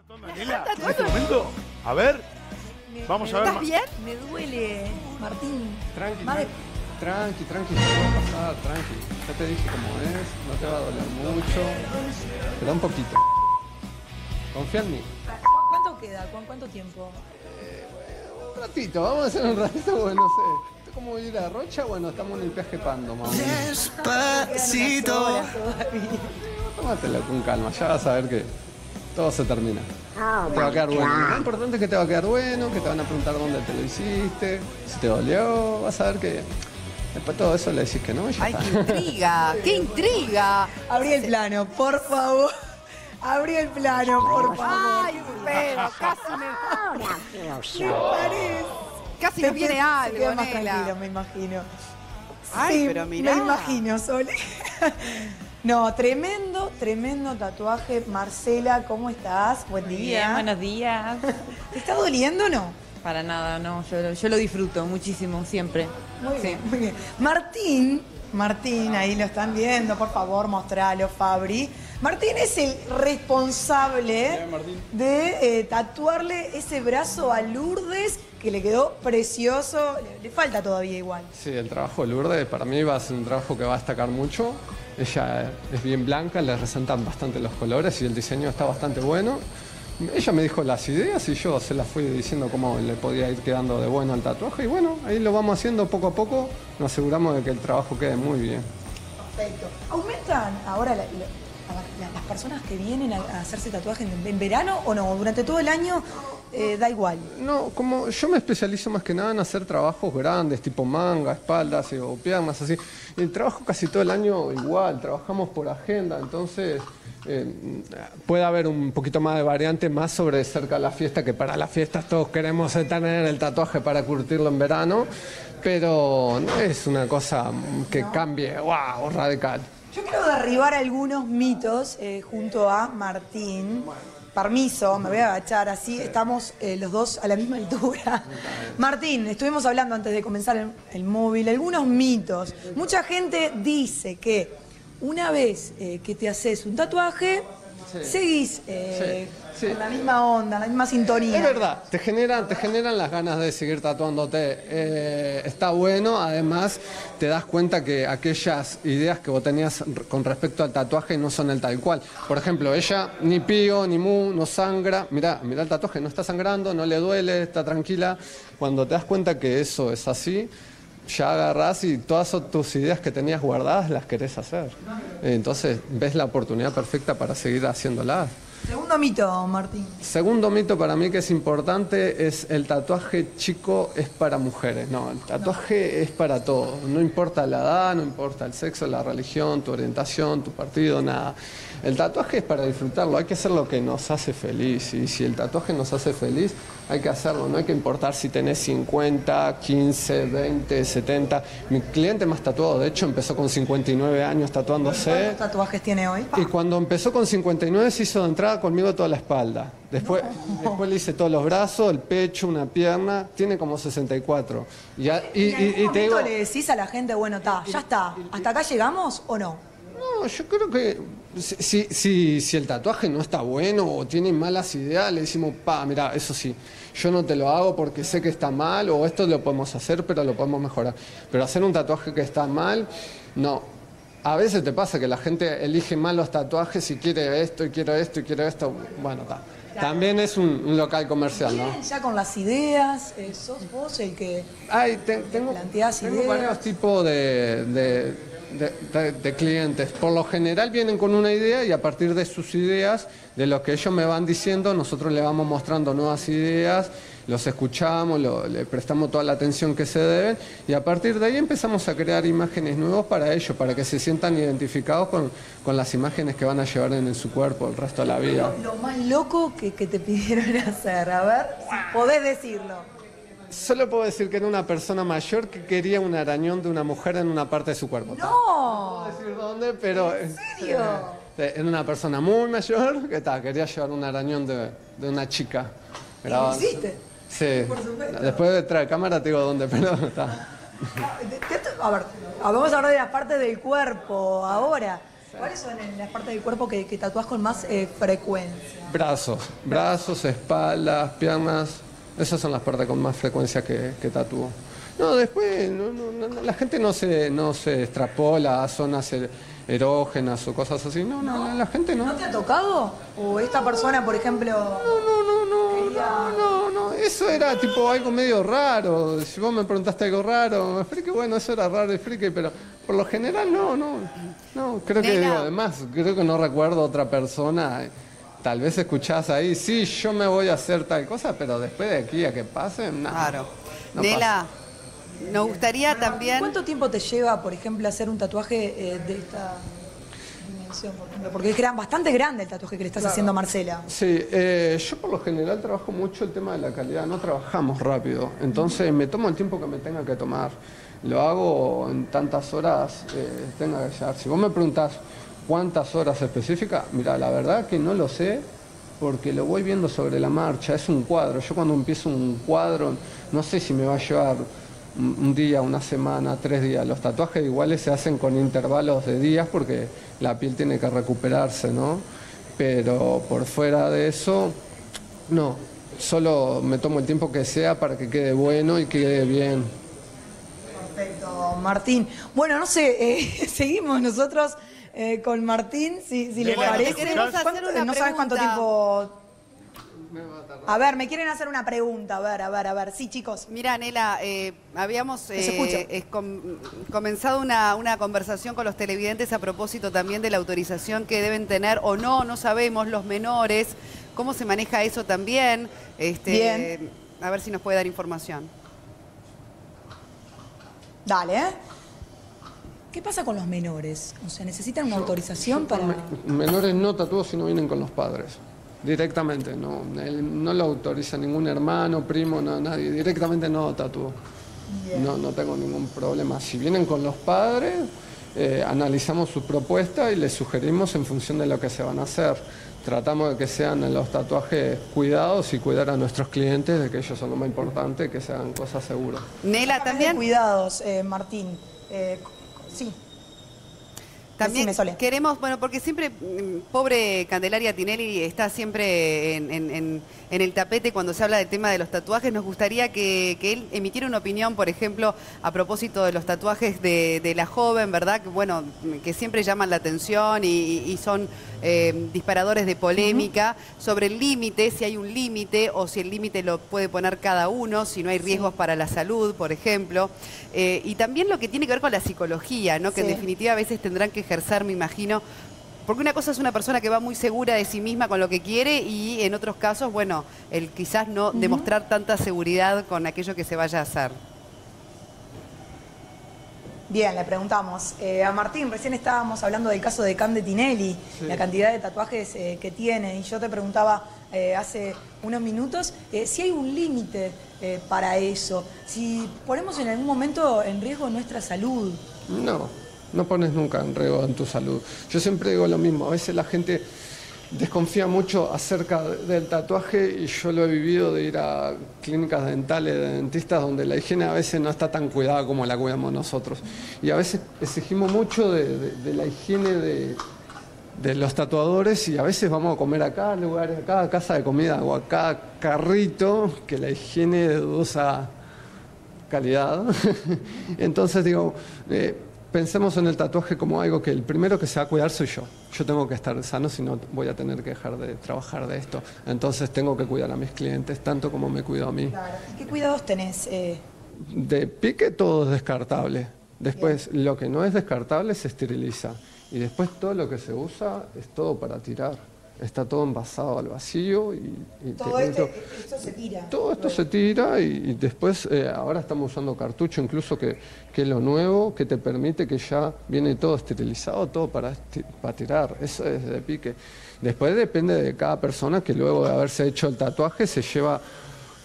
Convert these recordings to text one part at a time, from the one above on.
Daniela, en este momento, a ver, vamos a ver. ¿Estás bien? Me duele, Martín. Tranqui, Más de- tranqui, no va a pasar, tranqui. Ya te dije cómo es, no te va a doler mucho. Te da un poquito. Confía en mí. ¿Cuánto queda? ¿Cuánto tiempo? Un ratito, vamos a hacer un ratito, bueno, no sé. ¿Esto cómo ir a Rocha? Bueno, estamos en el peaje Pando, más o menos. Despacito. Tómatelo con calma, ya vas a ver que todo se termina. Te va a quedar bueno. Lo importante es que te va a quedar bueno, que te van a preguntar dónde te lo hiciste, si te dolió, vas a ver que después todo eso le decís que no y ya ¡Ay, está. qué intriga! ¡Qué intriga! Abrí el plano, por favor. Abrí el plano, por favor. ¡Ay, pero! Casi me viene Se algo, queda más Nela. tranquilo, me imagino. Ay, Sí, pero mirá. me imagino, Sole. No, tremendo tatuaje. Marcela, ¿cómo estás? Buen día. Bien, buenos días. ¿Te está doliendo o no? Para nada, no, yo lo disfruto muchísimo, siempre. Muy Sí. bien, muy bien. Martín, ahí lo están viendo, por favor, mostralo, Fabri. Martín es el responsable de tatuarle ese brazo a Lourdes, que le quedó precioso. Le falta todavía igual. Sí, el trabajo de Lourdes para mí va a ser un trabajo que va a destacar mucho. Ella es bien blanca, le resaltan bastante los colores y el diseño está bastante bueno. Ella me dijo las ideas y yo se las fui diciendo cómo le podía ir quedando de bueno el tatuaje. Y bueno, ahí lo vamos haciendo poco a poco. Nos aseguramos de que el trabajo quede muy bien. Perfecto. ¿Aumentan ahora las personas que vienen a hacerse tatuajes en verano o no? ¿Durante todo el año da igual? No, como yo me especializo más que nada en hacer trabajos grandes, tipo manga, espaldas o piernas, así. El trabajo casi todo el año igual, trabajamos por agenda, entonces puede haber un poquito más de variante más sobre cerca de la fiesta, que para las fiestas todos queremos tener el tatuaje para curtirlo en verano, pero no es una cosa que cambie, wow, radical. Yo quiero derribar algunos mitos junto a Martín. Permiso, me voy a agachar así, estamos los dos a la misma altura. Martín, estuvimos hablando antes de comenzar el móvil, algunos mitos. Mucha gente dice que una vez que te haces un tatuaje, seguís Sí. con la misma onda, la misma sintonía. Es verdad, te generan las ganas de seguir tatuándote. Está bueno, además te das cuenta que aquellas ideas que vos tenías con respecto al tatuaje no son el tal cual. Por ejemplo, ella ni pío, ni mu, no sangra. Mirá el tatuaje, no está sangrando, no le duele, está tranquila. Cuando te das cuenta que eso es así, ya agarrás y todas tus ideas que tenías guardadas las querés hacer. Entonces ves la oportunidad perfecta para seguir haciéndolas. Segundo mito, Martín. Segundo mito para mí que es importante es el tatuaje chico es para mujeres. No, el tatuaje es para todos. No importa la edad, no importa el sexo, la religión, tu orientación, tu partido, nada. El tatuaje es para disfrutarlo, hay que hacer lo que nos hace feliz. Y si el tatuaje nos hace feliz, hay que hacerlo. No hay que importar si tenés 50, 15, 20, 70. Mi cliente más tatuado, de hecho, empezó con 59 años tatuándose. ¿Cuántos tatuajes tiene hoy? Y cuando empezó con 59 se hizo de entrada conmigo toda la espalda. Después le hice todos los brazos, el pecho, una pierna. Tiene como 64. ¿En algún Y te momento digo, le decís a la gente, bueno, ya está, ¿hasta acá llegamos o no? no, yo creo que si el tatuaje no está bueno o tiene malas ideas, le decimos, mira, eso sí, yo no te lo hago porque sé que está mal o esto lo podemos hacer, pero lo podemos mejorar. Pero hacer un tatuaje que está mal, no. A veces te pasa que la gente elige mal los tatuajes y quiere esto y quiero esto y quiero esto. Bueno, está. También es un local comercial, ¿no? Bien, ya con las ideas, sos vos el que Tengo planteás ideas. varios tipos de clientes. Por lo general vienen con una idea y a partir de sus ideas, de lo que ellos me van diciendo, nosotros le vamos mostrando nuevas ideas, los escuchamos, le prestamos toda la atención que se deben y a partir de ahí empezamos a crear imágenes nuevas para ellos, para que se sientan identificados con las imágenes que van a llevar en su cuerpo el resto de la vida. Lo más loco que te pidieron hacer, a ver, si podés decirlo. Solo puedo decir que era una persona mayor que quería un arañón de una mujer en una parte de su cuerpo. ¡No! No puedo decir dónde, pero... ¿En serio? Era una persona muy mayor que quería llevar un arañón de una chica. ¿Y lo hiciste? Sí. Por supuesto. Después detrás de cámara te digo dónde, pero está. A ver, vamos a hablar de las partes del cuerpo ahora. ¿Cuáles son las partes del cuerpo que tatuás con más frecuencia? Brazos, espaldas, piernas. Esas son las partes con más frecuencia que tatúo. No, después la gente no se extrapola a zonas erógenas o cosas así. No, la gente no. ¿No te ha tocado? ¿O esta persona, por ejemplo... No, eso era tipo algo medio raro. Si vos me preguntaste algo raro, friki, bueno, eso era raro y friki, pero por lo general no, creo que digo, además, creo que no recuerdo otra persona, tal vez escuchás ahí, sí, yo me voy a hacer tal cosa, pero después de aquí a que pase, nada. Claro. No Nela, nos gustaría también... ¿Cuánto tiempo te lleva, por ejemplo, hacer un tatuaje de esta dimensión, por ejemplo? Porque es bastante grande el tatuaje que le estás haciendo a Marcela. Sí, yo por lo general trabajo mucho el tema de la calidad, no trabajamos rápido, entonces me tomo el tiempo que me tenga que tomar. Lo hago en tantas horas tenga que llegar. Si vos me preguntás cuántas horas específicas, mira, la verdad que no lo sé porque lo voy viendo sobre la marcha, es un cuadro. Yo cuando empiezo un cuadro, no sé si me va a llevar un día, una semana, 3 días. Los tatuajes iguales se hacen con intervalos de días porque la piel tiene que recuperarse, ¿no? Pero por fuera de eso, no. Solo me tomo el tiempo que sea para que quede bueno y quede bien. Perfecto, Martín. Bueno, no sé, seguimos nosotros con Martín, si le Nela, parece. ¿te queremos hacer una No sabes cuánto pregunta? tiempo... A ver, me quieren hacer una pregunta, a ver. Sí, chicos. Mira, Nela, habíamos escucho. comenzado una conversación con los televidentes a propósito también de la autorización que deben tener o no sabemos los menores. ¿Cómo se maneja eso también? Bien. A ver si nos puede dar información. Dale, ¿eh? ¿Qué pasa con los menores? O sea, ¿necesitan una autorización para...? Menores no tatúos si no vienen con los padres. Directamente, no lo autoriza ningún hermano, primo, no, nadie. Directamente no tatúo. No tengo ningún problema. Si vienen con los padres, analizamos su propuesta y les sugerimos en función de lo que se van a hacer. Tratamos de que sean los tatuajes cuidados y cuidar a nuestros clientes, de que ellos son lo más importante, que se hagan cosas seguras. Nela, también... Cuidados, Martín. Sí. También Decime, Sole. queremos, bueno, porque siempre, pobre Candelaria Tinelli está siempre en el tapete cuando se habla del tema de los tatuajes. Nos gustaría que él emitiera una opinión, por ejemplo, a propósito de los tatuajes de la joven, ¿verdad? Que, bueno, que siempre llaman la atención y son disparadores de polémica, sobre el límite, si hay un límite o si el límite lo puede poner cada uno, si no hay riesgos para la salud, por ejemplo. Y también lo que tiene que ver con la psicología, ¿no? Que en definitiva a veces tendrán que ejercer, me imagino, porque una cosa es una persona que va muy segura de sí misma con lo que quiere y en otros casos, bueno, el quizás no demostrar tanta seguridad con aquello que se vaya a hacer. Bien, le preguntamos. A Martín, recién estábamos hablando del caso de Cande Tinelli, la cantidad de tatuajes que tiene, y yo te preguntaba hace unos minutos si hay un límite para eso, si ponemos en algún momento en riesgo nuestra salud. No pones nunca en riesgo en tu salud. Yo siempre digo lo mismo, a veces la gente desconfía mucho acerca del tatuaje y yo lo he vivido de ir a clínicas dentales, de dentistas, donde la higiene a veces no está tan cuidada como la cuidamos nosotros. Y a veces exigimos mucho de la higiene de los tatuadores y a veces vamos a comer a cada lugar, a cada casa de comida o a cada carrito que la higiene es de dudosa calidad. Entonces digo... pensemos en el tatuaje como algo que el primero que se va a cuidar soy yo. Yo tengo que estar sano, si no voy a tener que dejar de trabajar de esto. Entonces tengo que cuidar a mis clientes tanto como me cuido a mí. Claro. ¿Qué cuidados tenés? De pique todo es descartable. Después lo que no es descartable se esteriliza. Y después todo lo que se usa es todo para tirar. Está todo envasado al vacío y Todo esto se tira. todo esto se tira y después ahora estamos usando cartucho incluso que es lo nuevo, que te permite que ya viene todo esterilizado, todo para tirar. Eso es de pique. Después depende de cada persona que luego de haberse hecho el tatuaje se lleva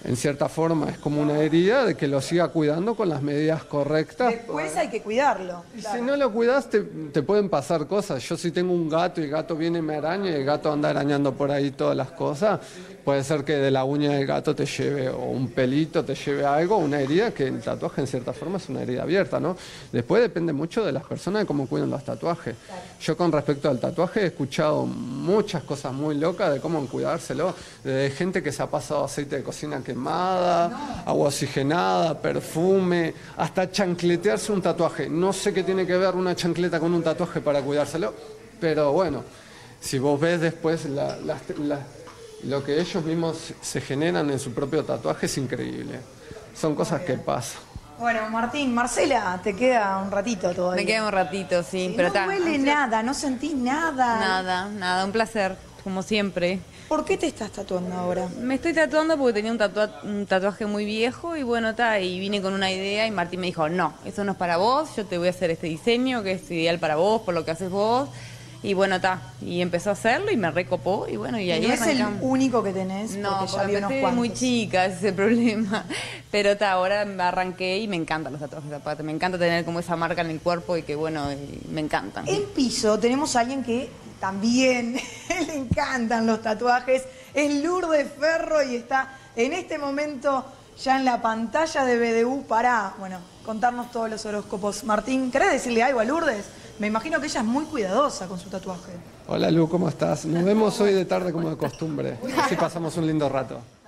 en cierta forma es como una herida, de que lo siga cuidando con las medidas correctas. Después hay que cuidarlo. Y si no lo cuidas, te pueden pasar cosas. Yo si tengo un gato y el gato viene y me araña y el gato anda arañando por ahí todas las cosas, puede ser que de la uña del gato te lleve, o un pelito te lleve algo, una herida, que el tatuaje en cierta forma es una herida abierta, ¿no? Después depende mucho de las personas de cómo cuidan los tatuajes. Yo con respecto al tatuaje he escuchado muchas cosas muy locas de cómo cuidárselo, de gente que se ha pasado aceite de cocina quemada, agua oxigenada, perfume, hasta chancletearse un tatuaje. No sé qué tiene que ver una chancleta con un tatuaje para cuidárselo, pero bueno, si vos ves después lo que ellos mismos se generan en su propio tatuaje es increíble. Son cosas que pasan. Bueno, Martín, Marcela, te queda un ratito todavía. Me queda un ratito, sí. Sí, pero no duele nada, no sentís nada. Nada, un placer, como siempre. ¿Por qué te estás tatuando ahora? Me estoy tatuando porque tenía un tatuaje muy viejo y bueno, y vine con una idea y Martín me dijo, no, eso no es para vos, yo te voy a hacer este diseño que es ideal para vos, por lo que haces vos. Y bueno, y empezó a hacerlo y me recopó y bueno, y ahí no es el arrancamos. único que tenés, No, porque ya vi unos empecé cuantos. muy chica, ese es el problema. Pero ahora me arranqué y me encantan los tatuajes aparte. Me encanta tener como esa marca en el cuerpo y que bueno, y me encantan. En piso tenemos a alguien que también le encantan los tatuajes. Es Lourdes Ferro y está en este momento ya en la pantalla de BDU para, bueno, contarnos todos los horóscopos. Martín, ¿querés decirle algo a Lourdes? Me imagino que ella es muy cuidadosa con su tatuaje. Hola Lu, ¿cómo estás? Nos vemos hoy de tarde como de costumbre. Así pasamos un lindo rato.